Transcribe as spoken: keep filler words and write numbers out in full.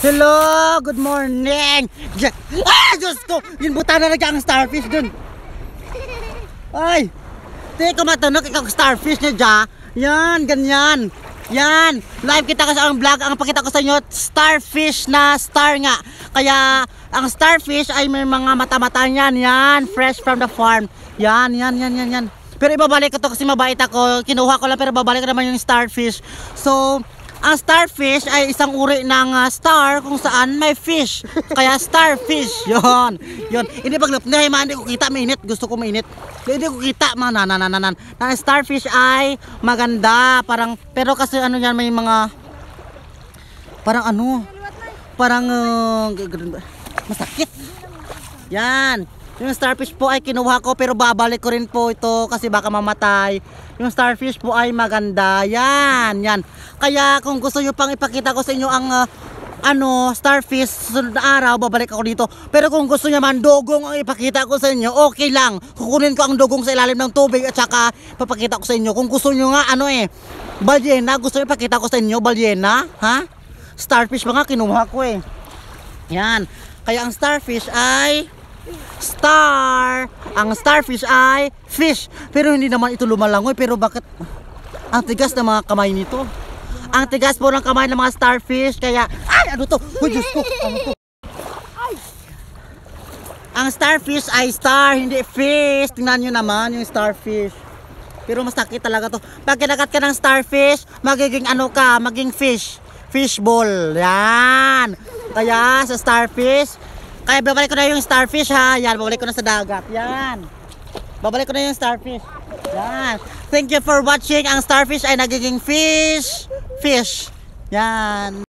Hello, good morning. Ah, Diyos ko, yung buta na ang starfish dun. Ay, di ko matanong ikaw starfish niya dya. Yan, ganyan. Yan, live kita ko sa ang vlog. Ang pakita ko sa inyo, starfish na star nga. Kaya, ang starfish ay may mga mata-mata yan. Yan, fresh from the farm. Yan, yan, yan, yan, yan. Pero ibabalik ko to kasi mabait ako. Kinuha ko lang pero babalik ko naman yung starfish. So, ang starfish ay isang uri ng uh, star kung saan may fish. Kaya starfish. Yon. Yon. Hindi pag hindi man hindi ko kita mainit. Gusto ko mainit. Hindi ko kita man nanananan. Ang starfish ay maganda, parang pero kasi ano yan may mga parang ano? Parang uh, masakit. Yan. Yung starfish po ay kinuha ko pero babalik ko rin po ito kasi baka mamatay. Yung starfish po ay maganda. Yan, yan. Kaya kung gusto nyo pang ipakita ko sa inyo ang uh, ano, starfish sunod na araw, babalik ako dito. Pero kung gusto nyo man dugong ang ipakita ko sa inyo, okay lang. Kukunin ko ang dugong sa ilalim ng tubig at saka papakita ko sa inyo. Kung gusto nyo nga ano eh, balyena, gusto nyo ipakita ko sa inyo, balyena, ha? Starfish ba nga kinuha ko eh. Yan. Kaya ang starfish ay star. Ang starfish ay fish. Pero hindi naman ito lumalangoy. Pero bakit ang tigas ng mga kamay nito? Ang tigas po ng kamay ng mga starfish. Kaya, ay ano to? Uy Diyos ko, ano to? Ay. Ang starfish ay star, hindi fish. Tingnan nyo naman yung starfish. Pero mas sakit talaga to. Pag kinagat ka ng starfish, magiging ano ka, maging fish. Fishball. Yan. Kaya sa starfish, kaya babalik ko na yung starfish ha. Yan, babalik ko na sa dagat. Yan. Babalik ko na yung starfish. Yan. Thank you for watching. Ang starfish ay nagiging fish. Fish. Yan.